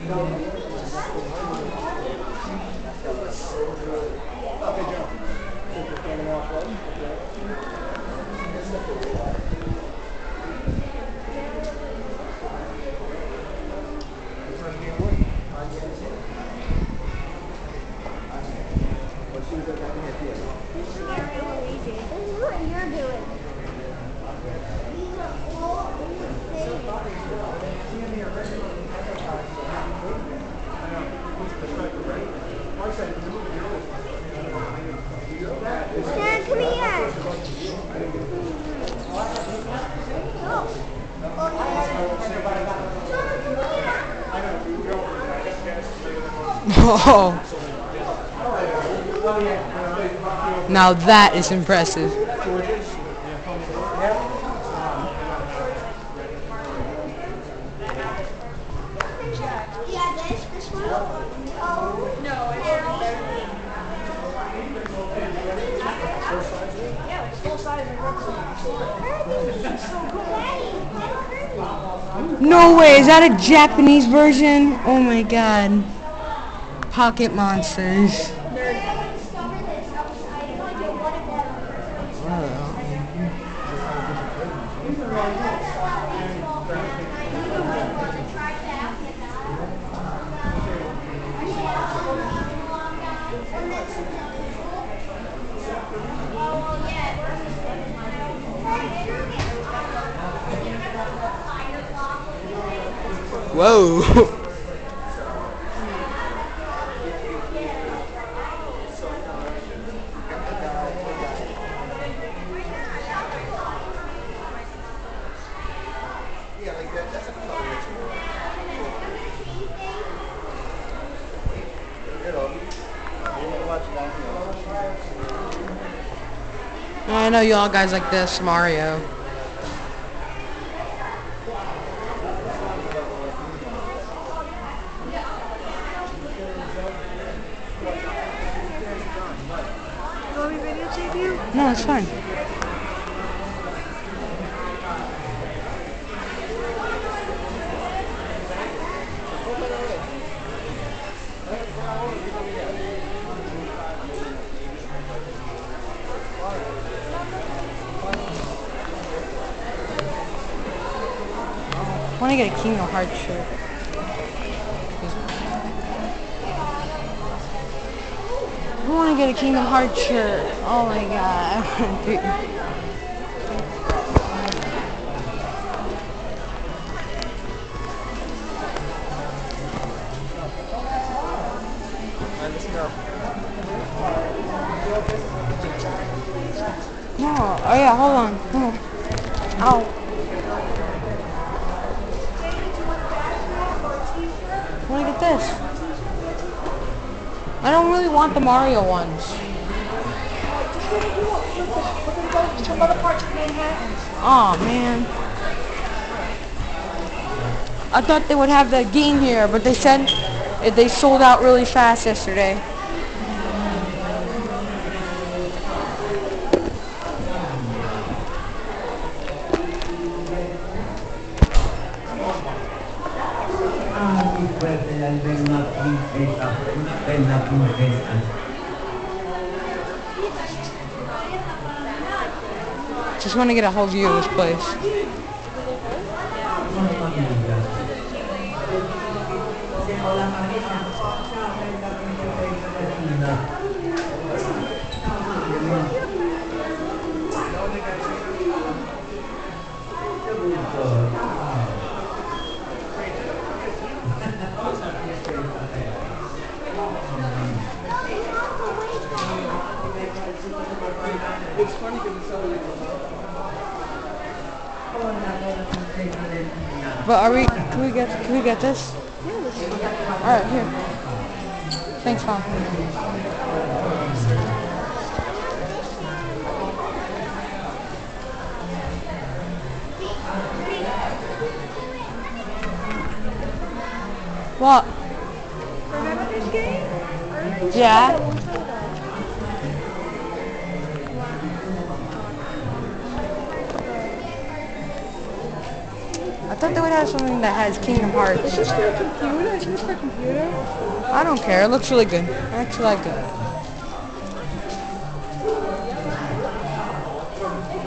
Dad, come here. Oh. Now that is impressive. Yeah, this one? Oh, no, yeah, it's full size and No way, is that a Japanese version? Oh my god. Pocket Monsters. Whoa. I know y'all guys like this, Mario. want me to videotape you? No, it's fine. I want to get a Kingdom Hearts shirt. I want to get a Kingdom Hearts shirt. Oh my god. Dude. No. Oh yeah, hold on. Hold on. Ow. I want to get this. I don't really want the Mario ones. Oh man. I thought they would have the game here, but they said they sold out really fast yesterday. Just want to get a whole view of this place. It's funny because it's so But are we? Can we get this? All right, here. Thanks, Mom. What? Remember this game? Yeah. I thought they would have something that has Kingdom Hearts. Is this for a computer? Is this for a computer? I don't care. It looks really good. I actually like it.